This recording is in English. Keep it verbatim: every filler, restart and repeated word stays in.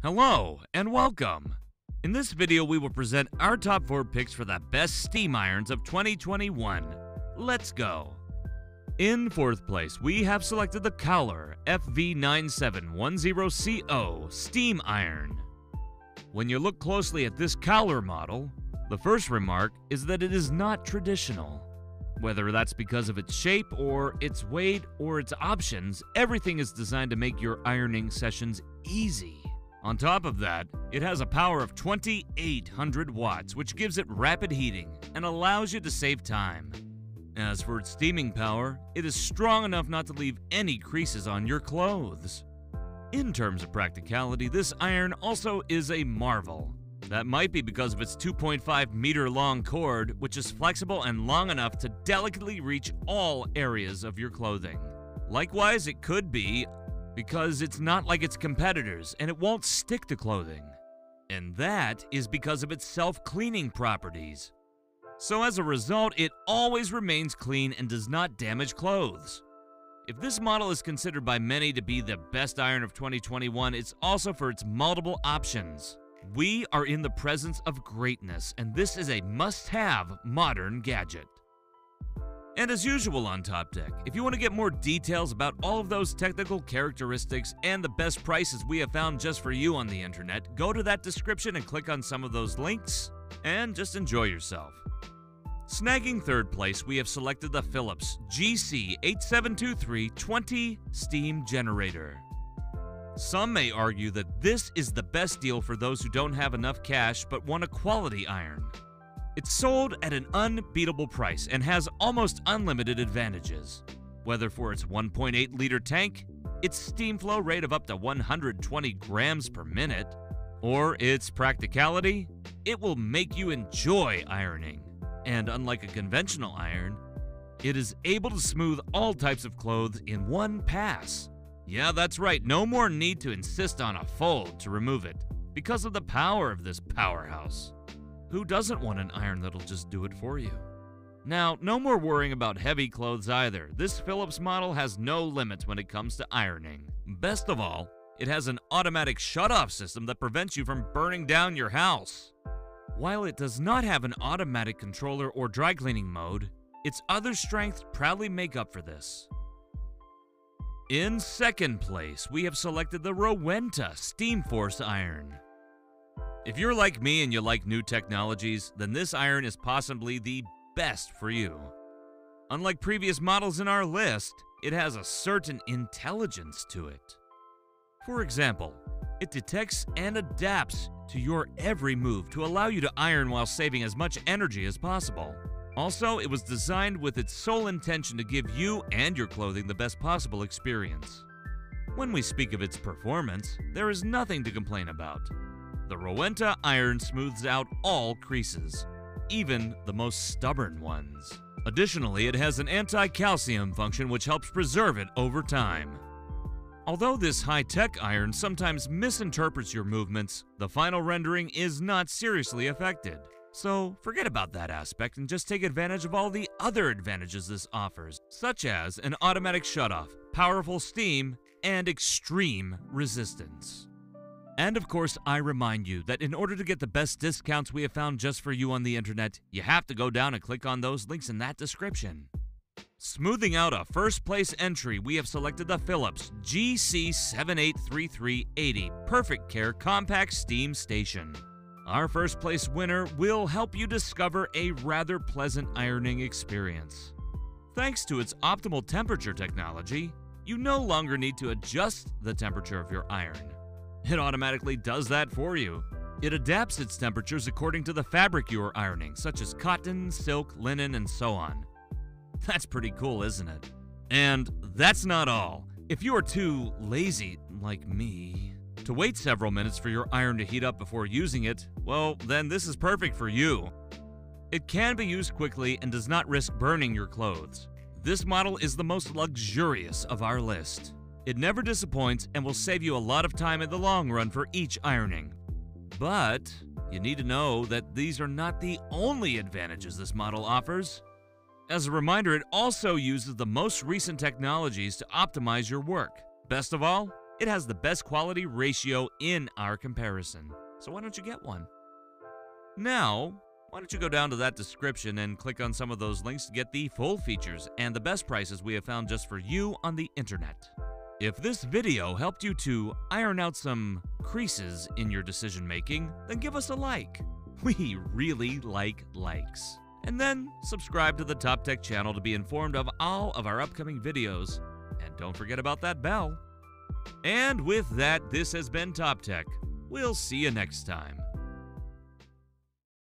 Hello and welcome! In this video we will present our top four picks for the best steam irons of twenty twenty-one. Let's go! In fourth place, we have selected the Kohler F V nine seven one zero C O Steam Iron. When you look closely at this Kohler model, the first remark is that it is not traditional. Whether that's because of its shape or its weight or its options, everything is designed to make your ironing sessions easy. On top of that, it has a power of twenty-eight hundred watts, which gives it rapid heating and allows you to save time. As for its steaming power, it is strong enough not to leave any creases on your clothes. In terms of practicality, this iron also is a marvel. That might be because of its two point five meter long cord, which is flexible and long enough to delicately reach all areas of your clothing. Likewise, it could be because it's not like its competitors and it won't stick to clothing. And that is because of its self-cleaning properties. So as a result, it always remains clean and does not damage clothes. If this model is considered by many to be the best iron of twenty twenty-one, it's also for its multiple options. We are in the presence of greatness, and this is a must-have modern gadget. And as usual on Top Deck, if you want to get more details about all of those technical characteristics and the best prices we have found just for you on the internet, go to that description and click on some of those links, and just enjoy yourself. Snagging third place, we have selected the Philips G C eight seven two three twenty Steam Generator. Some may argue that this is the best deal for those who don't have enough cash but want a quality iron. It's sold at an unbeatable price and has almost unlimited advantages. Whether for its one point eight liter tank, its steam flow rate of up to one hundred twenty grams per minute, or its practicality, it will make you enjoy ironing. And unlike a conventional iron, it is able to smooth all types of clothes in one pass. Yeah, that's right, no more need to insist on a fold to remove it, because of the power of this powerhouse. Who doesn't want an iron that'll just do it for you? Now, no more worrying about heavy clothes either. This Philips model has no limits when it comes to ironing. Best of all, it has an automatic shut-off system that prevents you from burning down your house. While it does not have an automatic controller or dry cleaning mode, its other strengths proudly make up for this. In second place, we have selected the Rowenta Steamforce Iron. If you're like me and you like new technologies, then this iron is possibly the best for you. Unlike previous models in our list, it has a certain intelligence to it. For example, it detects and adapts to your every move to allow you to iron while saving as much energy as possible. Also, it was designed with its sole intention to give you and your clothing the best possible experience. When we speak of its performance, there is nothing to complain about. The Rowenta iron smooths out all creases, even the most stubborn ones. Additionally, it has an anti-calcium function which helps preserve it over time. Although this high-tech iron sometimes misinterprets your movements, the final rendering is not seriously affected. So forget about that aspect and just take advantage of all the other advantages this offers, such as an automatic shutoff, powerful steam, and extreme resistance. And of course, I remind you that in order to get the best discounts we have found just for you on the internet, you have to go down and click on those links in that description. Smoothing out a first place entry, we have selected the Philips G C seven eight three three eighty Perfect Care Compact Steam Station. Our first place winner will help you discover a rather pleasant ironing experience. Thanks to its optimal temperature technology, you no longer need to adjust the temperature of your iron. It automatically does that for you. It adapts its temperatures according to the fabric you are ironing, such as cotton, silk, linen, and so on. That's pretty cool, isn't it? And that's not all. If you are too lazy, like me, to wait several minutes for your iron to heat up before using it, well, then this is perfect for you. It can be used quickly and does not risk burning your clothes. This model is the most luxurious of our list. It never disappoints and will save you a lot of time in the long run for each ironing. But you need to know that these are not the only advantages this model offers. As a reminder, it also uses the most recent technologies to optimize your work. Best of all, It has the best quality ratio in our comparison, so why don't you get one? Now, why don't you go down to that description and click on some of those links to get the full features and the best prices we have found just for you on the internet. If this video helped you to iron out some creases in your decision making, then give us a like. We really like likes. And then subscribe to the Top Tech channel to be informed of all of our upcoming videos. And don't forget about that bell. And with that, this has been Top Tech. We'll see you next time.